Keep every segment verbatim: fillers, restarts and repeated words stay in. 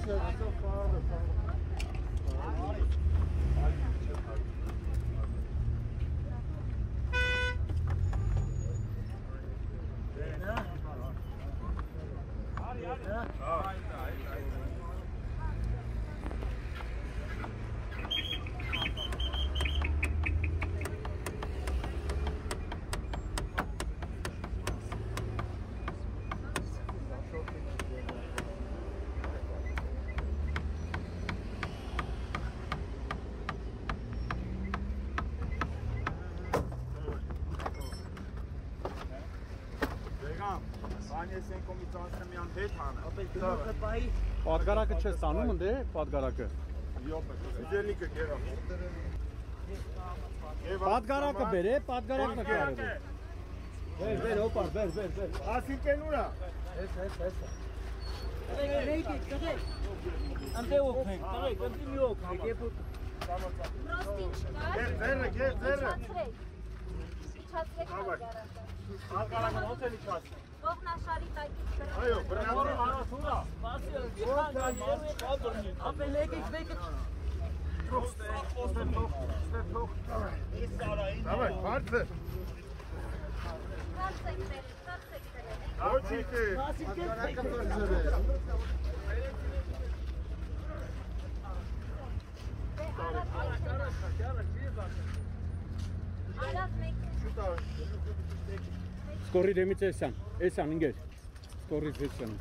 Պատգարակը չես տանում ընդ է, պատգարակը։ Սիդելիկը գերա։ Պատգարակը բեր է, պատգարակն է կարևոր։ Բեր, բեր, հոպար, բեր, բեր, բեր։ Ասիկեն ուրա։ Էս, էս, էս։ Տղեկ, տղեկ։ Անտե օգնենք, տղեկ, ընտի մի օգնենք, եվ Պրոստին չկար։ Ձերը, գեր, ձերը։ Իչացրեք պատգարակը։ Պատգարակը ոնց են իչացնենք։ Ողնաշարի տակից կրակ։ Այո, բրնավորը հարասուրա։ Մասի գիխան գայերու է կադրնի։ Ապել եկեք վեկը Թող, ստե թող, ստե թող։ Ես սարային։ Դավայ, հարցը։ Կարծեք դեր, կարծեք դեր։ Ոչիկի։ Պատգարակը Արած մեկին։ Սկորի դեմից էսան, էսան ինգեր։ Սկորից էսան։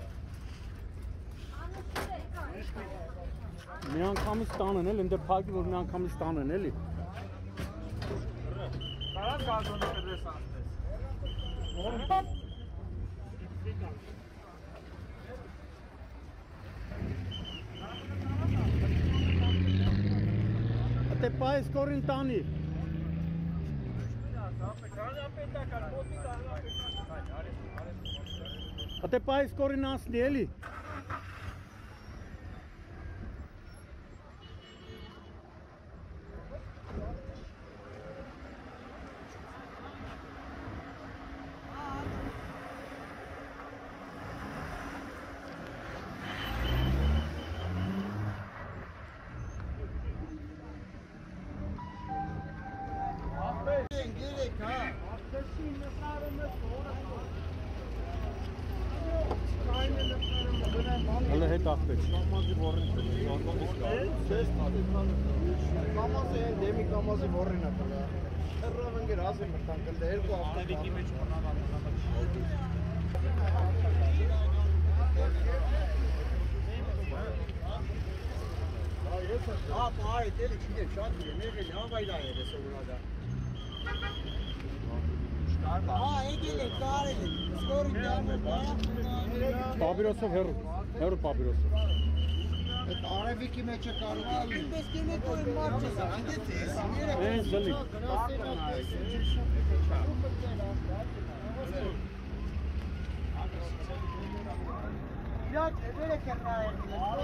Մի անգամից տանեն էլ, ընդ փակի որ մի անգամից տանեն էլի։ Կարած գազոնը կդես անտես։ Ատե պայ սկորին տանի։ Ատե պայ սկորին անցնի էլի։ Հələ հետ աղբեջ։ Կամազի որին Կամազի են դեմի կամազի որին է կլա Հեռավ ընգեր ազի մրտան կլდა երկու ավտավիկի մեջ Ապա այդ էլի չիդեր շատ գիրը մեղել հավայլա էր ես ուղրադա Ահա եկել է կարել է սկորին դարմը Պաբիրոսով հեռու, հեռու պաբիրոսով Այդ արևիկի մեջ է կարող է Այդպես կենետ որ մարդ չես անգեց ես Են զլի Իատ էվեր է կրնայել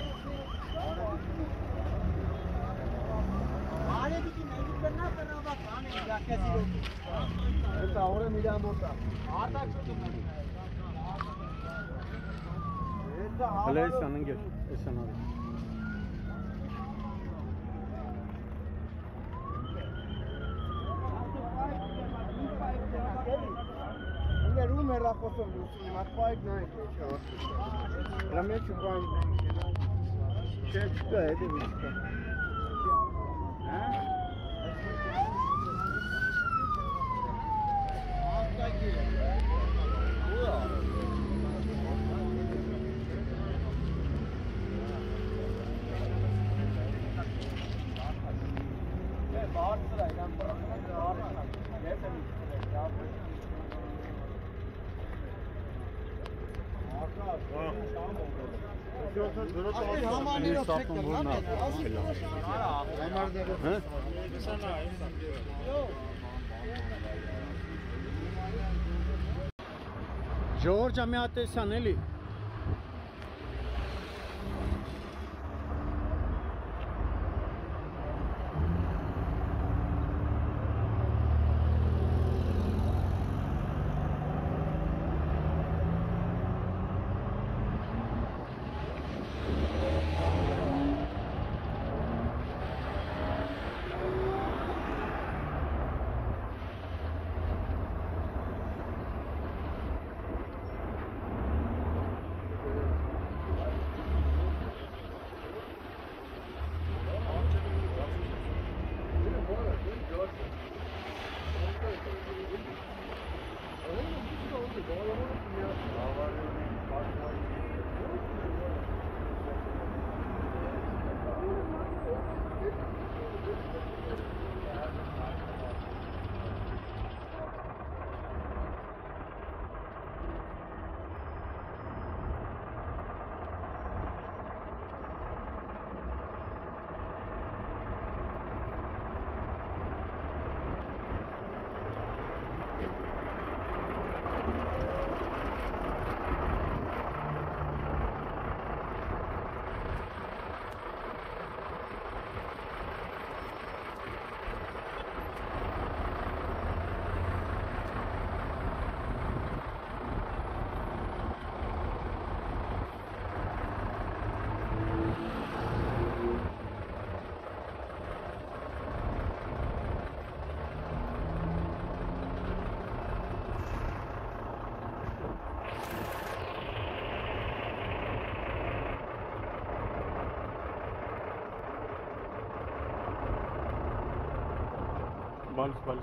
Արևիկի մենի կրնա կրնավա կանը յակյասի լոքի Այդ աղորը միլյան մոտա Արտա չոտում Հələ էսան ընգեր, էսան արի Ընգեր ում հեռախոսով լուսին իմ ատպայք նայք Հրա մեջ ու բան Չէ չկա հետև իչկա Աղտակի Ուրա Բարձր է, իրան պրախնակ արշնակ, ես եմ իչկել է, Համանիրով չեք կրնան է, Ժողոր ջամի ատեսան էլի Balis, balis.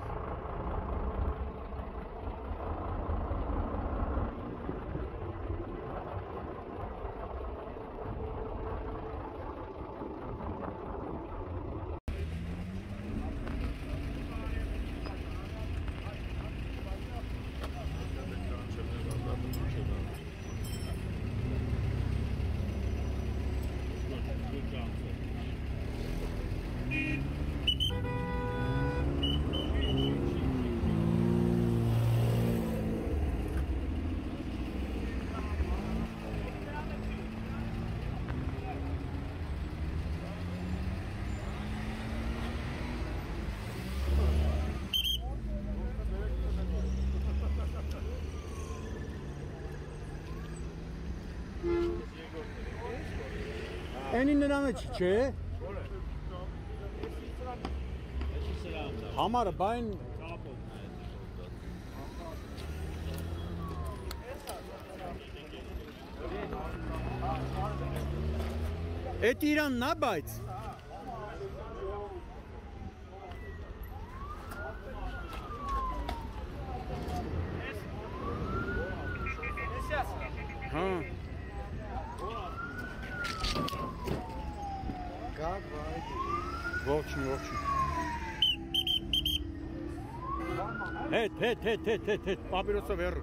Էնի նրանը չի, չէ։ Համարը բայն Էդ Իրանն է, բայց Հա Գակ վայ Ողջին, ողջին Հետ, հետ, հետ, հետ, հետ, հետ, պապիրոսով հեռու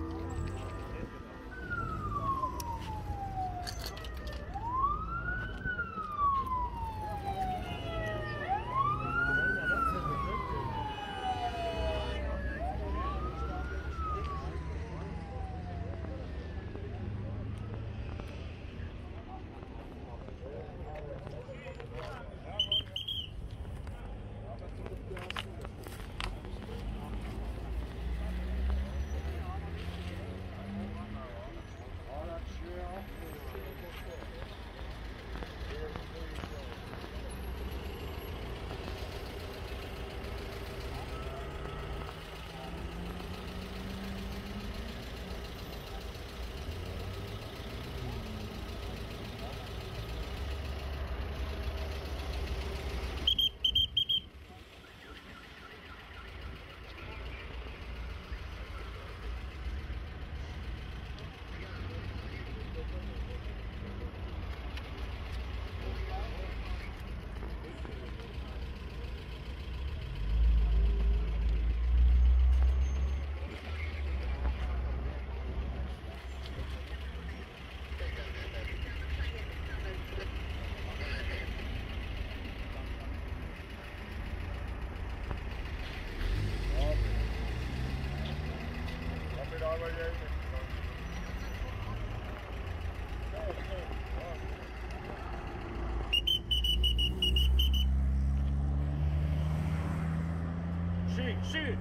Shoot!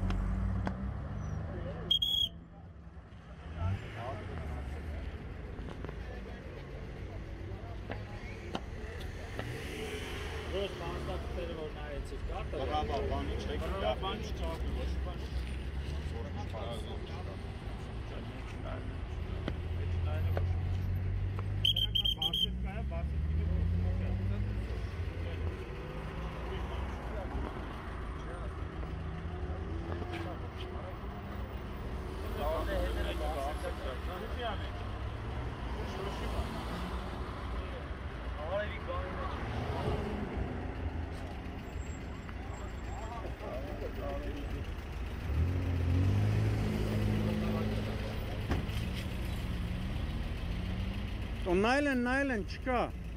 Roz banzda tutere որ նայեցիք կարտը։ Բաբա, բանի չեք, դա բան չճարդի, ոչ բան։ Նայել են, նայել են, չկա